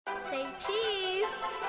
Say cheese.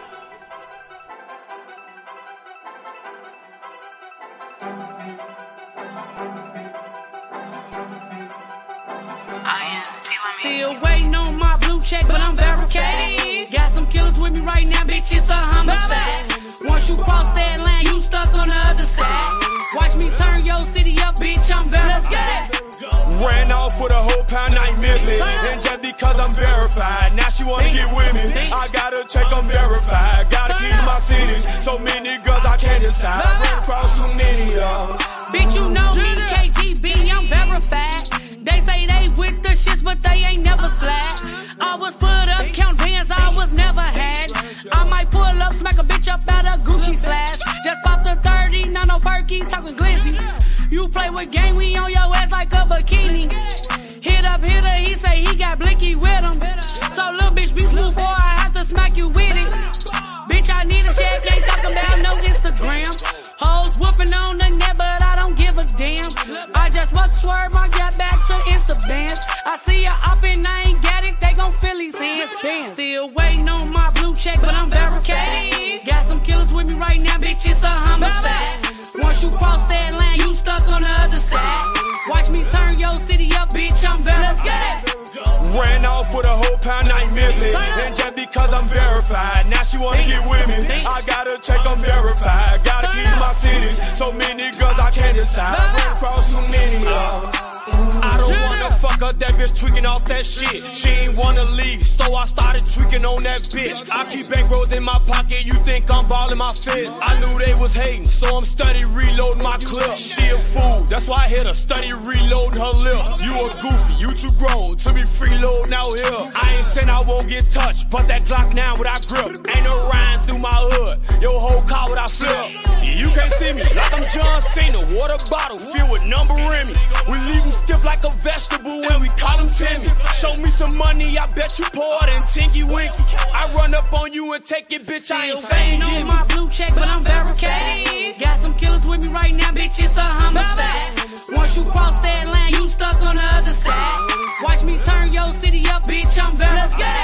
Still waiting on my blue check, but I'm verified. Got some killers with me right now, bitch, it's a homicide. Once you cross that line, you stuck on the other side. Watch me turn your city up, bitch, I'm verified. Ran off with a whole pound, I ain't missing. And just because I'm verified, now she wanna get with me. I gotta check, I'm verified. Gotta keep my city. So many girls, I can't decide. Ran across too many of them. Bitch, you know me, KGB, I'm verified. They say they with the shits, but they ain't never slide. I was put up, count bands, I was never had. I might pull up, smack a bitch up out of Gucci slash. Just popped the 30, not no perky, talking glizzy. You play with gang, we on your ass like a bikini. Hit up, he say he got Blicky with him. So little bitch, be smooth, boy, I have to smack you with it. Bitch, I need a check, ain't talking about no Instagram. Hoes whooping on the net, but I don't give a damn. I just walk swerve, I got back to Instabands. I see ya up and I ain't got it, they gon' feel these hands. Still waiting on my blue check, but I'm verified. Got some killers with me right now, bitch, it's a homicide. Once you cross that line, you stuck on the other side. Watch me turn your city up, bitch, I'm verified. Ran off with a whole pound, I ain't missing. And just because I'm verified, now she wanna get with me. I gotta check, I'm verified. Gotta keep my city. So many girls, I can't decide. Ran across too many of them. I don't wanna fuck up that bitch tweaking off that shit. She ain't wanna leave, so I started tweaking on that bitch. I keep bankrolls in my pocket, you think I'm ballin' my fist. I knew they was hating, so I'm steady reloading my clip. She a fool, that's why I hit her, steady reloading her lip. You a goofy, you too grown to be freeloading out here. I ain't saying I won't get touched, but that Glock now without grip. Ain't no rhyme through my hood, your whole car without flip. Yeah, you can't see me like I'm John Cena, water bottle filled with number Remy. We leave them stiff like a vegetable when we call them Timmy. Show me some money, I bet you pour it in Tinky Winky. I run up on you and take it, bitch, I ain't saying on my blue check, but I'm verified. Got some killers with me right now, bitch, it's a homicide. Once you cross that line, you stuck on the other side. Watch me turn your city up, bitch, I'm verified.